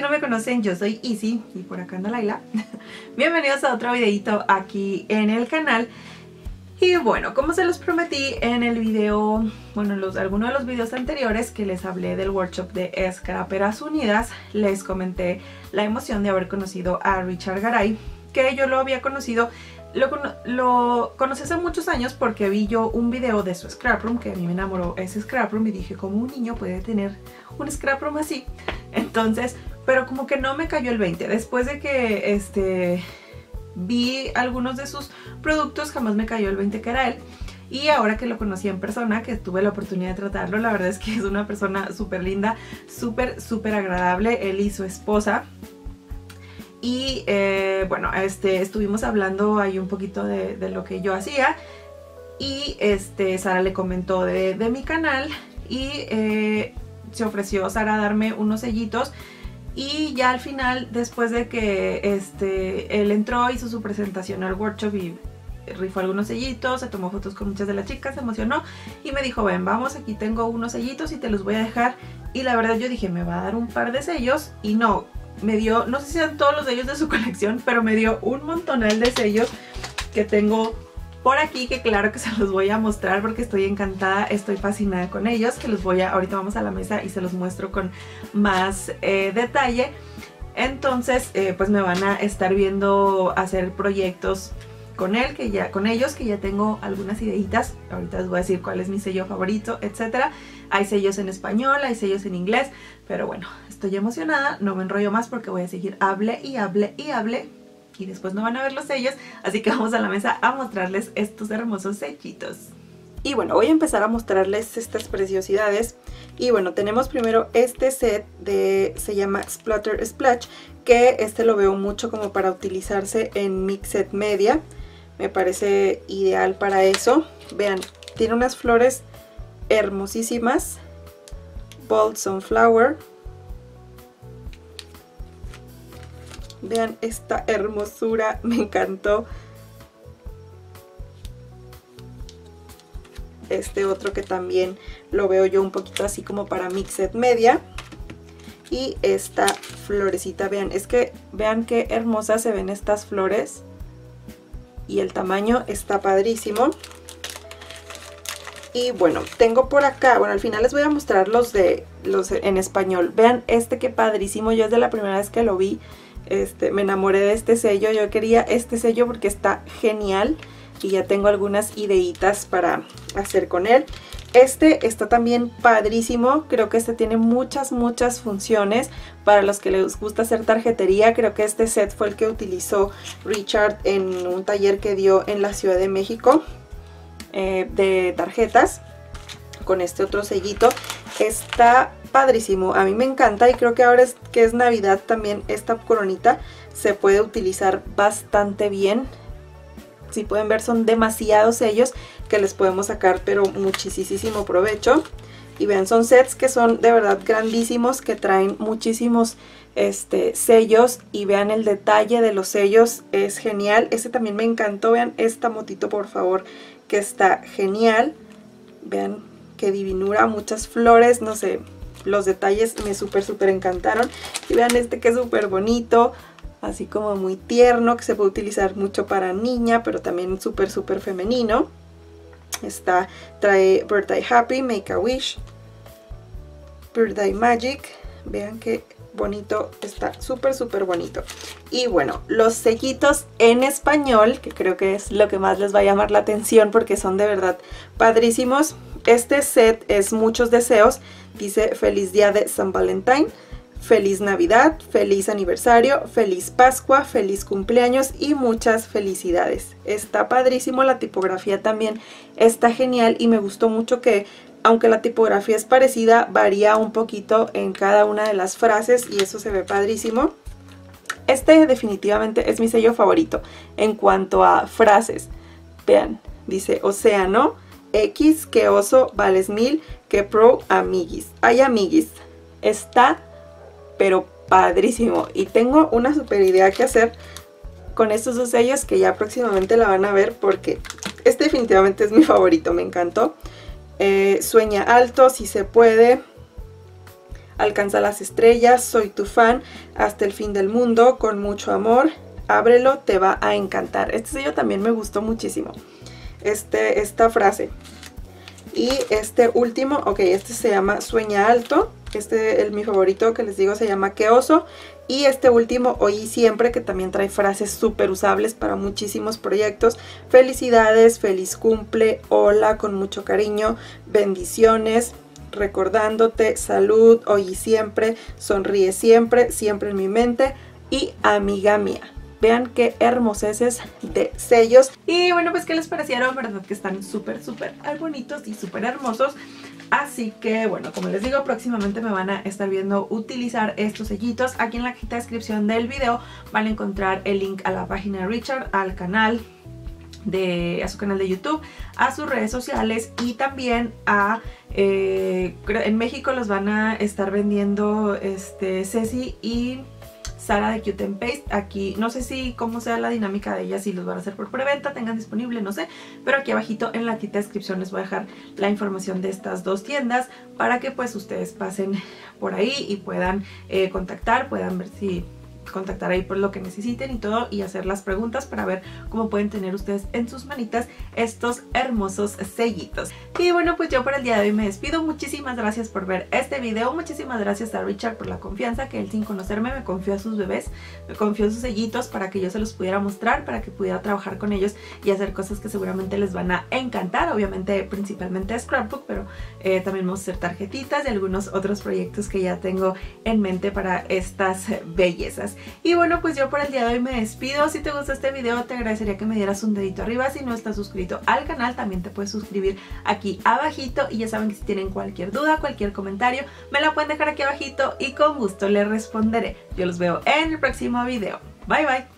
no me conocen, yo soy Izzy y por acá anda Laila. Bienvenidos a otro videito aquí en el canal. Y bueno, como se los prometí en el video, bueno, algunos de los videos anteriores que les hablé del workshop de Scraperas Unidas, les comenté la emoción de haber conocido a Richard Garay, que yo lo había conocido, lo conocí hace muchos años porque vi yo un video de su scrap room, que a mí me enamoró ese scrap room y dije, ¿cómo un niño puede tener un scrap room así? Entonces, pero como que no me cayó el 20, después de que vi algunos de sus productos, jamás me cayó el 20 que era él. Y ahora que lo conocí en persona, que tuve la oportunidad de tratarlo, la verdad es que es una persona súper linda, súper agradable, él y su esposa. Y bueno, estuvimos hablando ahí un poquito de lo que yo hacía. Y Sara le comentó de mi canal y se ofreció Sara a darme unos sellitos. Y ya al final, después de que él entró, hizo su presentación al workshop y rifó algunos sellitos, se tomó fotos con muchas de las chicas, se emocionó y me dijo, ven, vamos, aquí tengo unos sellitos y te los voy a dejar. Y la verdad yo dije, me va a dar un par de sellos y no, me dio, no sé si eran todos los sellos de su colección, pero me dio un montonal de sellos que tengo por aquí, que claro que se los voy a mostrar porque estoy encantada, estoy fascinada con ellos, que los voy a, ahorita vamos a la mesa y se los muestro con más detalle. Entonces pues me van a estar viendo hacer proyectos con él, con ellos, que ya tengo algunas ideitas. Ahorita les voy a decir cuál es mi sello favorito, etcétera. Hay sellos en español, hay sellos en inglés, pero bueno, estoy emocionada, no me enrollo más porque voy a seguir hable y después no van a ver los sellos, así que vamos a la mesa a mostrarles estos hermosos sellitos. Y bueno, voy a empezar a mostrarles estas preciosidades. Y bueno, tenemos primero este set se llama Splatter Splash, que lo veo mucho como para utilizarse en Mixed Media. Me parece ideal para eso. Vean, tiene unas flores hermosísimas. Bold Sunflower. Vean esta hermosura, me encantó. Este otro que también lo veo yo un poquito así como para Mixed Media. Y esta florecita, vean, vean qué hermosas se ven estas flores. Y el tamaño está padrísimo. Y bueno, tengo por acá, bueno, al final les voy a mostrar los en español. Vean qué padrísimo, yo desde la primera vez que lo vi, me enamoré de este sello. Yo quería este sello porque está genial y ya tengo algunas ideitas para hacer con él. Está también padrísimo, creo que tiene muchas funciones para los que les gusta hacer tarjetería. Creo que este set fue el que utilizó Richard en un taller que dio en la Ciudad de México de tarjetas, con este otro sellito. Está padrísimo, a mí me encanta y creo que ahora que es Navidad también esta coronita se puede utilizar bastante bien. Si pueden ver, son demasiados sellos que les podemos sacar pero muchísimo provecho. Y vean, son sets que son de verdad grandísimos, que traen muchísimos sellos, y vean el detalle de los sellos, es genial. También me encantó, vean esta motito por favor, que está genial. Vean qué divinura, muchas flores, no sé, los detalles me súper encantaron. Y vean que es súper bonito, así como muy tierno, que se puede utilizar mucho para niña, pero también súper femenino. Trae Birthday Happy, Make a Wish, Birthday Magic. Vean qué bonito, está súper bonito. Y bueno, los sellitos en español, que creo que es lo que más les va a llamar la atención porque son de verdad padrísimos. Este set es muchos deseos, dice feliz día de San Valentín, feliz Navidad, feliz aniversario, feliz Pascua, feliz cumpleaños y muchas felicidades. Está padrísimo, la tipografía también está genial y me gustó mucho que, aunque la tipografía es parecida, varía un poquito en cada una de las frases y eso se ve padrísimo. Definitivamente es mi sello favorito en cuanto a frases. Vean, dice océano, X, que oso, vales 1000, que pro, amiguis. Ay, amiguis. Está pero padrísimo y tengo una super idea que hacer con estos dos sellos que ya próximamente la van a ver porque definitivamente es mi favorito, me encantó. Sueña alto si se puede, alcanza las estrellas, soy tu fan, hasta el fin del mundo, con mucho amor, ábrelo, te va a encantar. Este sello también me gustó muchísimo, esta frase. Y este último, ok, este se llama Sueña Alto. Mi favorito que les digo se llama Qué Oso. Y este último, Hoy y Siempre, que también trae frases súper usables para muchísimos proyectos. Felicidades, feliz cumple, hola, con mucho cariño, bendiciones, recordándote, salud, hoy y siempre, sonríe siempre, siempre en mi mente y amiga mía. Vean qué hermoseces de sellos. Y bueno, pues ¿qué les parecieron? ¿Verdad que están súper bonitos y súper hermosos? Así que bueno, como les digo, próximamente me van a estar viendo utilizar estos sellitos. Aquí en la cajita de descripción del video van a encontrar el link a la página de Richard, al canal a su canal de YouTube, a sus redes sociales y también a en México los van a estar vendiendo Ceci y Sara de Cute and Paste. Aquí no sé si cómo sea la dinámica de ellas, si los van a hacer por preventa, tengan disponible, no sé, pero aquí abajito en la cajita de descripción les voy a dejar la información de estas dos tiendas para que pues ustedes pasen por ahí y puedan puedan ver si contactar ahí por lo que necesiten y todo, y hacer las preguntas para ver cómo pueden tener ustedes en sus manitas estos hermosos sellitos. Y bueno, pues yo por el día de hoy me despido. Muchísimas gracias por ver este video, muchísimas gracias a Richard por la confianza que él, sin conocerme, me confió a sus bebés, me confió sus sellitos para que yo se los pudiera mostrar, para que pudiera trabajar con ellos y hacer cosas que seguramente les van a encantar. Obviamente principalmente scrapbook, pero también vamos a hacer tarjetitas y algunos otros proyectos que ya tengo en mente para estas bellezas. Y bueno, pues yo por el día de hoy me despido. Si te gustó este video, te agradecería que me dieras un dedito arriba. Si no estás suscrito al canal, también te puedes suscribir aquí abajito. Y ya saben que si tienen cualquier duda, cualquier comentario, me la pueden dejar aquí abajito y con gusto les responderé. Yo los veo en el próximo video. Bye bye.